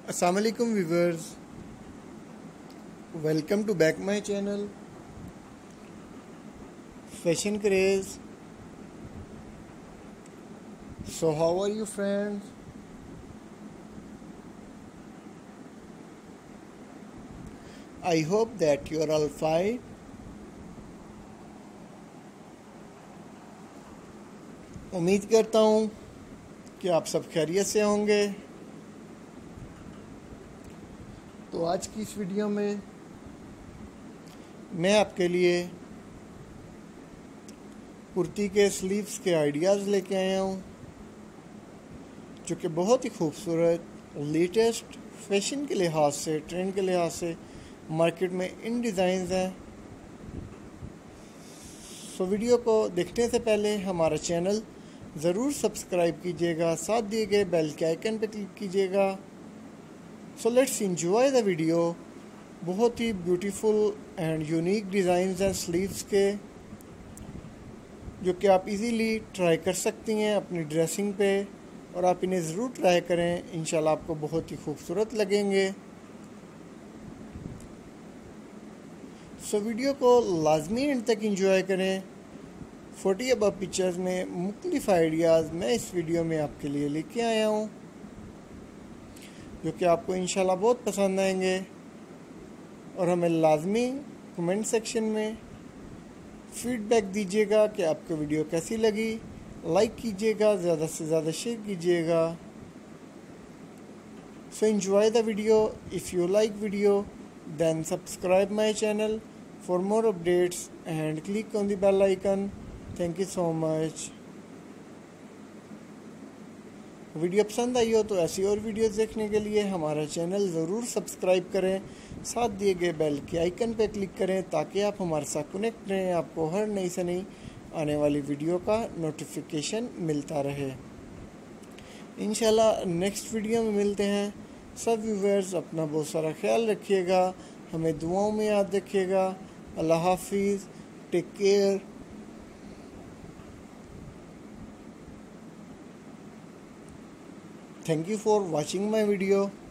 Assalamualaikum viewers, welcome to back my channel Fashion Craze. So how are you friends? I hope that you are all fine. उम्मीद करता हूँ कि आप सब खैरियत से होंगे। तो आज की इस वीडियो में मैं आपके लिए कुर्ती के स्लीव्स के आइडियाज़ लेके आया हूँ, जो कि बहुत ही खूबसूरत, लेटेस्ट, फैशन के लिहाज से, ट्रेंड के लिहाज से मार्केट में इन डिज़ाइंस हैं। सो वीडियो को देखने से पहले हमारा चैनल ज़रूर सब्सक्राइब कीजिएगा, साथ दिए गए बेल के आइकन पर क्लिक कीजिएगा। So let's enjoy the video. बहुत ही ब्यूटीफुल एंड यूनिक डिज़ाइंस हैं स्लीव्स के, जो कि आप इजीली ट्राई कर सकती हैं अपनी ड्रेसिंग पे, और आप इन्हें ज़रूर ट्राई करें। इंशाल्लाह आपको बहुत ही खूबसूरत लगेंगे। सो वीडियो को लाजमी एंड तक एंजॉय करें। 40 अबव पिक्चर्स में मुख्तलिफ आइडियाज़ मैं इस वीडियो में आपके लिए लेके आया हूँ, जो कि आपको इंशाल्लाह बहुत पसंद आएंगे। और हमें लाजमी कमेंट सेक्शन में फीडबैक दीजिएगा कि आपको वीडियो कैसी लगी। लाइक कीजिएगा, ज़्यादा से ज़्यादा शेयर कीजिएगा। So enjoy the video. If you like video then subscribe my channel for more updates and click on the bell icon. Thank you so much. Video पसंद आई हो तो ऐसी और वीडियोस देखने के लिए हमारा चैनल ज़रूर सब्सक्राइब करें, साथ दिए गए बेल के आइकन पर क्लिक करें ताकि आप हमारे साथ कनेक्ट रहें, आपको हर नई से नई आने वाली वीडियो का नोटिफिकेशन मिलता रहे। इंशाल्लाह नेक्स्ट वीडियो में मिलते हैं। सब व्यूवर्स अपना बहुत सारा ख्याल रखिएगा, हमें दुआओं में याद रखिएगा। अल्लाह हाफिज़, take care. Thank you for watching my video.